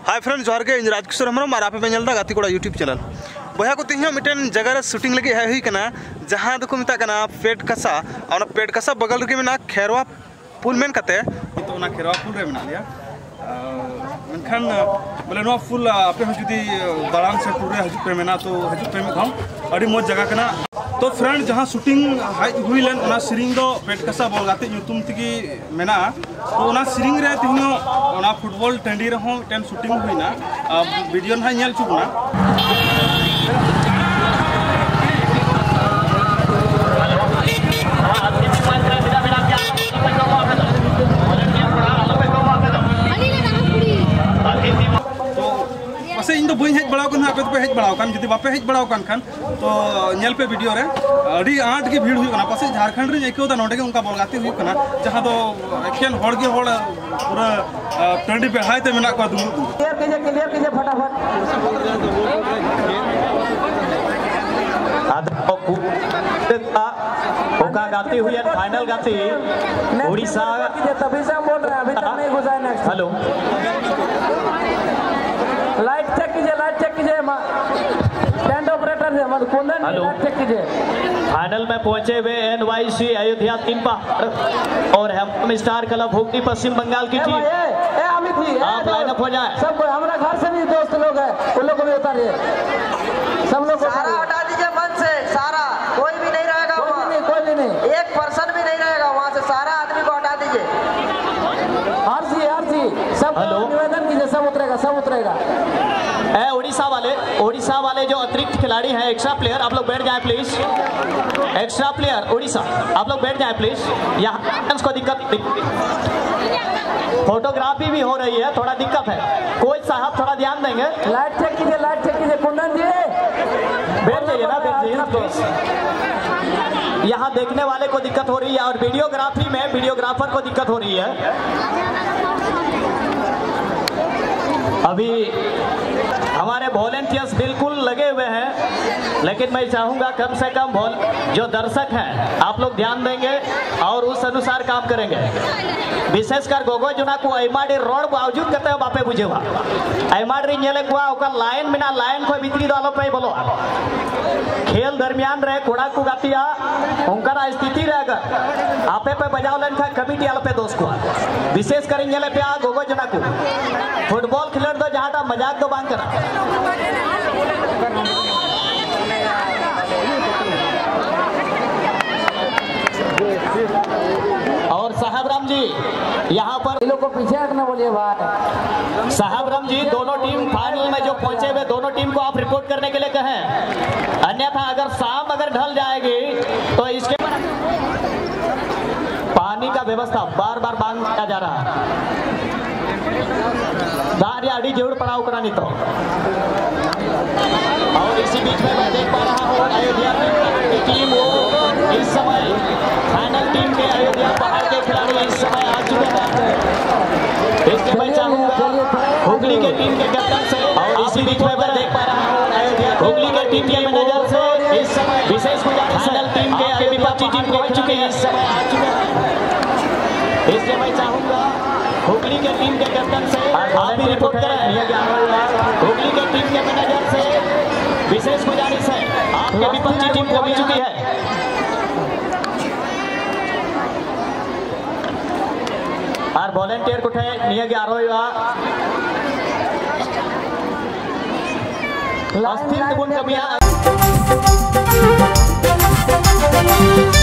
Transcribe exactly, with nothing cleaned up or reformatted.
hi friends जोहार के राजकिशोर हेम्ब्रम और आप पे नेलदा गाती कोड़ा यूट्यूब चैनल बया को तीन मिटन जगह रे शूटिंग लगे है हुई कना जहां दो को मिता कना पेट कसा और पेट कसा बगल रे मेना खेरवा पुल मेन कते तो ना खेरवा पुल रे मेना लिया मनखान बोले नो फुल आपे जुदी दालान से पूरे हजु पे मेना तो हजु पे में हम अड़ी मोज जगह कना तो फ्रेंड जहां शूटिंग हाई हुई लेन ओना सिरिंग दो पेट कसा बॉल गाते नुतुम तिगी मेना तो ओना सिरिंग रे तिनो ओना फुटबॉल टंडी रे हो टेन शूटिंग हुई ना वीडियो ना नेल चुकना से इन बी हज बड़ा पे पे हज बड़ा जुदी बापे हज बड़ा खान तो नेल पे वीडियो रे अड़ी आट के भीड़ हुई पास झारखंड रे ऐकोदा नोडे के उनका बलगाते हुई कना जहां दो एकेन होड़ के होड़ पूरा टंडी पे हायते मेना को दुमु क्लियर कीजिए क्लियर कीजिए फटाफट होका गाती हुई है फाइनल गाती उड़ीसा तभी से बोल रहे हैं अभी तक नहीं घुसा है नेक्स्ट हेलो लाइट चेक कीजिए लाइट चेक कीजिए स्टैंड ऑपरेटर से मत कुंदन लाइट चेक कीजिए फाइनल में पहुंचे हुए एनवाईसी अयोध्या तीन पहाड़ और हम स्टार क्लब हुगली पश्चिम बंगाल की टीम ए अमित जी आप लाइन अप हो जाए सब कोई हमारा घर से भी दोस्त लोग हैं उन लोग को भी उतारिए सब लोग सारा हटा दीजिए मन से सारा कोई भी नहीं रहेगा वहाँ नहीं कोई भी नहीं एक पर्सन भी नहीं रहेगा वहाँ से सारा आदमी को हटा दीजिए आरसी आरसी सब निवेदन कीजिए सब उतरेगा सब उतरेगा ए उड़ीसा वाले उड़ीसा वाले जो अतिरिक्त खिलाड़ी हैं एक्स्ट्रा प्लेयर आप लोग बैठ जाएं प्लीज एक्स्ट्रा प्लेयर उड़ीसा आप लोग बैठ जाएं प्लीज यहाँ को दिक्कत फोटोग्राफी भी हो रही है थोड़ा दिक्कत है कोच साहब थोड़ा ध्यान देंगे लाइट चेक कीजिए लाइट चेक कीजिए कुंदन जी बैठ जाइए ना बैठ जाइए ना प्लीज यहाँ देखने वाले को दिक्कत हो रही है और वीडियोग्राफी में वीडियोग्राफर को दिक्कत हो रही है अभी हमारे वॉलेंटियर्स बिल्कुल लगे हुए हैं लेकिन मैं चाहूंगा कम से कम जो दर्शक हैं आप लोग ध्यान देंगे और उस अनुसार काम करेंगे विशेषकर गोगो जुना को आइमाडी रोड बावजूद करते बापे बुझे हुआ आइमाडी नेले को ओकर लाइन बिना लाइन को भीतरी दो आलो पे बोलो खेल दरमियान रहे कोड़ा को गातिया उनका स्थिति रहे अगर आपे पे बजाव लेन का कमिटी आलो पे दोस्त को विशेष कर नेले पे आ गोगो जुना को फुटबॉल खिलड़ दो जहां मजाक दो बांध कर और साहब राम जी यहाँ पर लोग को पीछे हटना बोलिए भाई साहब राम जी दोनों टीम फाइनल में जो पहुंचे हुए दोनों टीम को आप रिपोर्ट करने के लिए कहें अन्यथा अगर शाम अगर ढल जाएगी तो इसके पानी का व्यवस्था बार बार मांग किया जा रहा है दार या अड़ी जरूर पड़ाव करानी तो और इसी बीच में मैं देख पा रहा हूँ अयोध्या की टीम वो इस समय फाइनल टीम के अयोध्या पहाड़ के खिलाड़ी इस समय आ चुके हैं इसलिए मैं चाहूंगा हुगली के टीम के कैप्टन से और इसी बीच में मैं देख पा रहा हूँ अयोध्या हुगली के टीम के मैनेजर से इस समय विशेष फाइनल टीम के आगे विपक्षी टीम पहुंच चुके हैं इस समय आ चुके हैं इसलिए मैं चाहूंगा हुगली के टीम के कैप्टन से आप भी रिपोर्ट करें हुगली के टीम के मैनेजर से विशेष गुजारिश है आपके विपक्षी टीम पहुंच चुकी है और वॉलेंटियर कुठे नियगे आरोह अस्थिर गुण कमियां